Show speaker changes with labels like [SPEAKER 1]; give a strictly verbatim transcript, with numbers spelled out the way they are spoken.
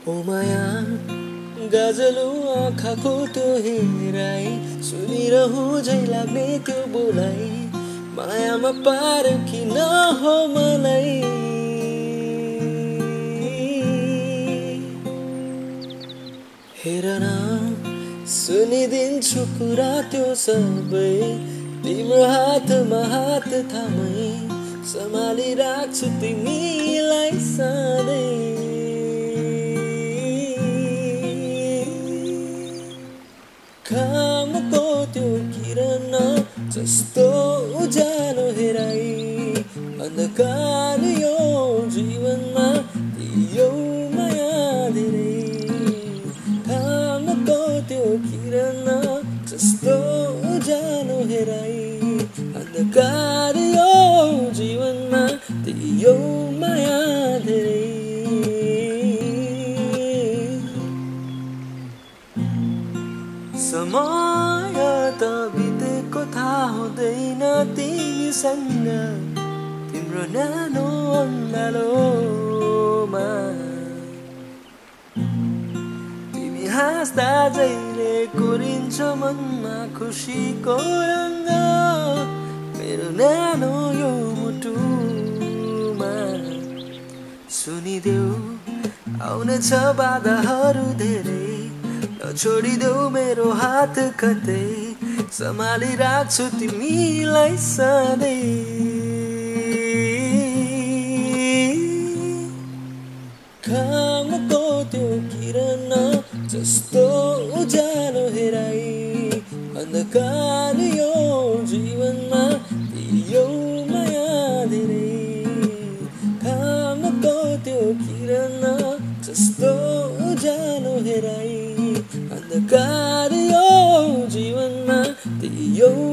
[SPEAKER 1] ओ माया गजलु आँखाको त्यो हेराइ सुनिरहँ झै लाग्ने त्यो बोलाइ मायामा पार किन हो मलाई हेर न सुनिदिन्छु कुरा त्यो सबै तिम्रो हातमा हात थामै सम्हाली राख्छु तिमीलाई सधैँ घामको त्यो किरण जस्तो उज्यालो हेराइ अन्धकार यो जीवनमा दियौ माया धेरै घामको त्यो किरण जस्तो उज्यालो हेराइ अन्धकार यो जीवनमा दियौ माया धेरै समय त बितेको थाहा हुँदैन तिमीसँग तिम्रो न्यानो अँगालोमा तिमी हाँस्दा जहिले कोरिन्छ मनमा खुसीको रङ्ग मेरो न्यानो यो मुटुमा सुनिदेऊ आउनेछ बाधाहरू धेरै छोडिदेऊ मेरो हात कतै सम्हाली राख्छु तिमीलाई सधैँ घामको त्यो किरण जस्तो उज्यालो हेराइ अन्धकार यो जीवनमा दियौ माया धेरै घामको त्यो किरण जस्तो उज्यालो हेराइ अन्धकार यो जीवनमा दियौ